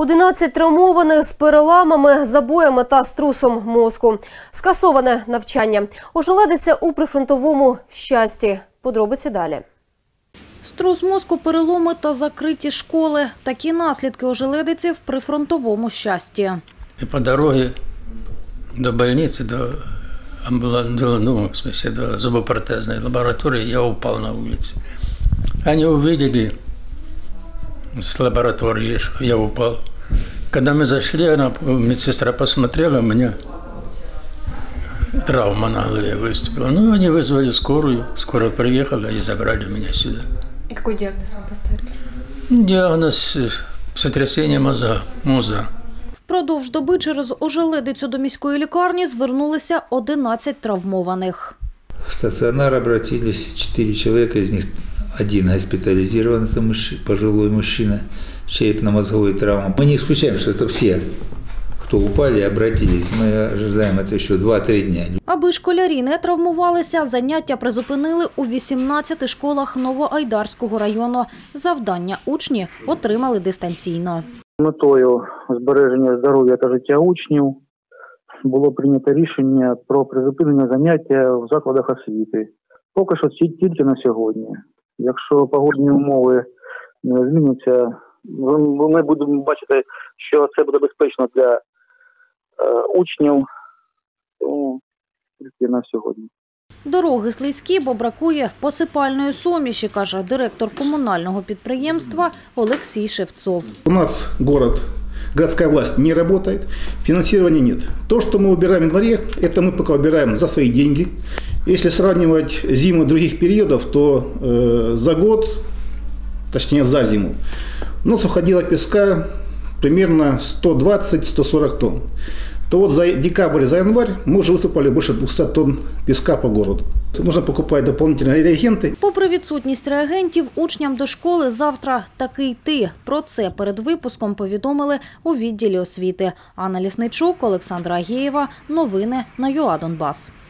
11 травмованих з переламами, забоями та струсом мозку. Скасоване навчання. Ожеледиця у прифронтовому Щасті. Подробиці далі. Струс мозку, переломи та закриті школи. Такі наслідки ожеледиці в прифронтовому Щасті. І по дорозі до лікарні, до зубопротезної лабораторії я упав на вулиці. Вони побачили с лаборатории, что я упал. Когда мы зашли, медсестра посмотрела, у меня травма на голове выступила. Ну, они вызвали скорую, скорая приехала и забрали меня сюда. И какой диагноз вам поставили? Диагноз сотрясение мозга. Впродовж доби через ожеледицю до міської лікарні звернулися 11 травмованих. В стационар обратились 4 человека, из них один госпитализирован, это пожилой мужчина с черепно-мозговой травмой. Мы не исключаем, что это все, кто упали, обратились. Мы ожидаем это еще 2-3 дня. Аби школярі не травмувалися, заняття призупинили у 18 школах Новоайдарського району. Завдання учні отримали дистанційно. Метою збереження здоров'я та життя учнів було прийнято рішення про призупинення заняття в закладах освіти. Поки що тільки на сьогодні. Якщо погодні умови не зміняться, ми будемо бачити, що це буде безпечно для учнів, тільки на сьогодні. Дороги слизькі, бо бракує посипальної суміші, каже директор комунального підприємства Олексій Шевцов. У нас городская власть не работает, финансирования нет. То, что мы убираем в январе, это мы пока убираем за свои деньги. Если сравнивать зиму других периодов, то за год, точнее за зиму, у нас уходило песка примерно 120-140 тонн. То вот за декабрь, за январь мы уже высыпали больше 200 тонн песка по городу. Нужно покупать дополнительные реагенты. Попри відсутність реагентів, учням до школи завтра таки йти. Про це перед випуском повідомили у відділі освіти. Анна Лісничук, Олександра Агєєва. Новини на ЮА Донбас.